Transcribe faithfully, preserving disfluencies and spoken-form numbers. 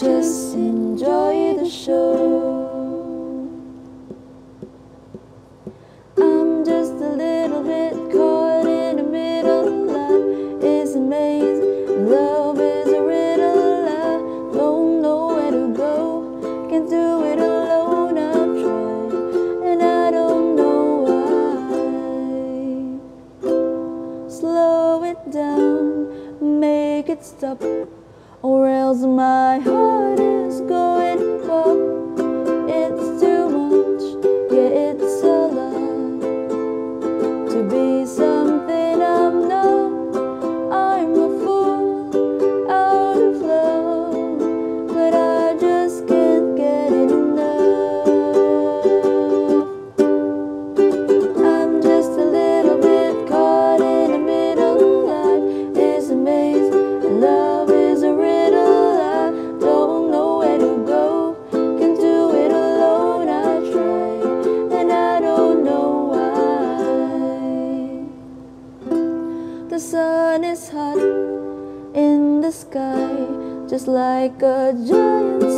just enjoy the show. I'm just a little bit caught in the middle. Life is a maze, love is a riddle. I don't know where to go, can't do it alone. I've tried and I don't know why. Slow it down, make it stop, or else my heart is going pop. It's too much, yeah, it's a lot to be something I'm not. I'm a fool out of love, but I just can't get enough. I'm just a little bit caught in the middle. Life is a maze, and love is a riddle. I don't know where to go, can't do it alone. I try and I don't know why. The sun is hot in the sky, just like a giant